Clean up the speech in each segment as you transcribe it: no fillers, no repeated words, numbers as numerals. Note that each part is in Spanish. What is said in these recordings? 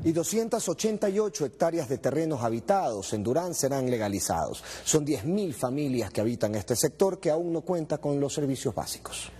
Y 288 hectáreas de terrenos habitados en Durán serán legalizados. Son 10.000 familias que habitan este sector que aún no cuenta con los servicios básicos.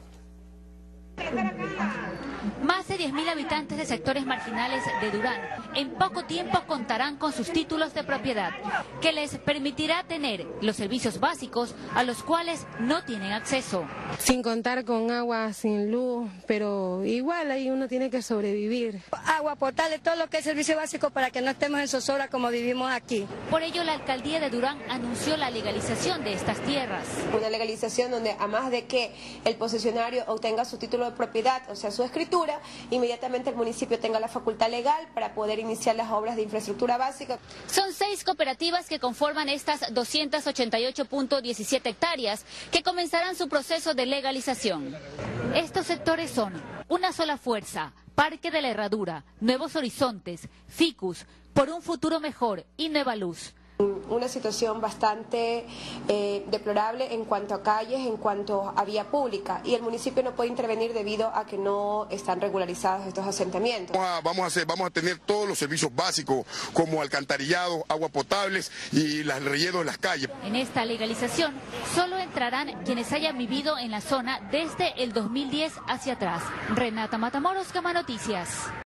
Más de 10.000 habitantes de sectores marginales de Durán en poco tiempo contarán con sus títulos de propiedad, que les permitirá tener los servicios básicos a los cuales no tienen acceso. Sin contar con agua, sin luz, pero igual ahí uno tiene que sobrevivir. Agua potable, todo lo que es servicio básico para que no estemos en zozobra como vivimos aquí. Por ello, la alcaldía de Durán anunció la legalización de estas tierras. Una legalización donde, además de que el posesionario obtenga su título de propiedad, o sea, su escritura, inmediatamente el municipio tenga la facultad legal para poder iniciar las obras de infraestructura básica. Son 6 cooperativas que conforman estas 288.17 hectáreas que comenzarán su proceso de legalización. Estos sectores son Una Sola Fuerza, Parque de la Herradura, Nuevos Horizontes, Ficus, Por un Futuro Mejor y Nueva Luz. Una situación bastante deplorable en cuanto a calles, en cuanto a vía pública, y el municipio no puede intervenir debido a que no están regularizados estos asentamientos. Vamos a tener todos los servicios básicos como alcantarillado, agua potables y el relleno de las calles. En esta legalización solo entrarán quienes hayan vivido en la zona desde el 2010 hacia atrás. Renata Matamoros, Cama Noticias.